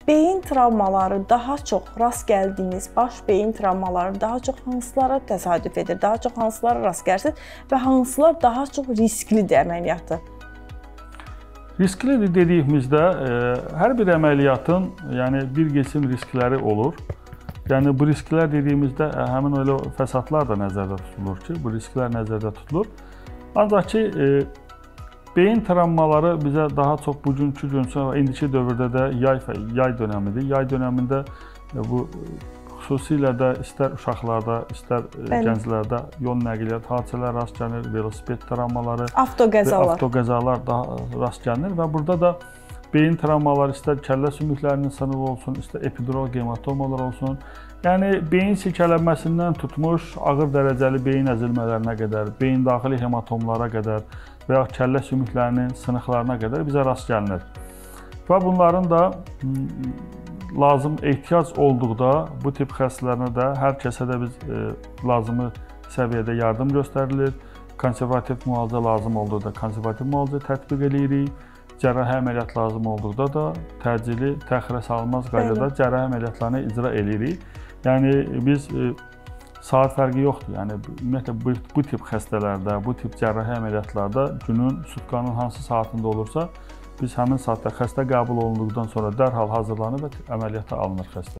beyin travmaları daha çox rast gəldiyiniz baş beyin travmaları daha çox hansılara təsadüf edir, daha çox hansılara rast gəlirsiniz və hansılar daha çox risklidir əməliyyatı? Risklidir dediyimizdə hər bir əməliyyatın bir qism riskləri olur. Yəni bu risklər dediyimizdə həmin öyle fəsadlar da nəzərdə tutulur ki, bu risklər nəzərdə tutulur. Ancaq ki, beyin travmaları bizə daha çox bugünkü gün, indiki dövrdə də yay dönəmidir. Yay dönəmində bu xüsusilə də istər uşaqlarda, istər gənclərdə yol nəqliyyat hadisələr rast gəlinir, velosiped travmaları, avtoqəzalar daha rast gəlinir və burada da beyin travmaları istər kəllə sümüklərinin sınığı olsun, istər epidural hematomalar olsun. Yəni beyin silkələnməsindən tutmuş ağır dərəcəli beyin əzilmələrinə qədər, beyin daxili hematomlara qədər və ya kəllə sümüklərinin sınıqlarına qədər bizə rast gəlinir. Və bunların da lazım ehtiyac olduqda bu tip xəstələrə də hər kəsə də biz lazımi səviyyədə yardım göstərilir. Konservativ müalicə lazım olduqda konservativ müalicə tətbiq edirik. Cərrahi əməliyyat lazım olduqda da təcili, təxirə salınmaz qaydada cərrahi əməliyyatlarını icra edirik. Yəni biz saat fərqi yoxdur. Yəni ümumiyyətlə bu tip xəstələrdə, bu tip cərrahi əməliyyatlarda günün, sutkanın hansı saatında olursa biz həmin saatda xəstə qəbul olunduqdan sonra dərhal hazırlanır və əməliyyata alınır xəstə.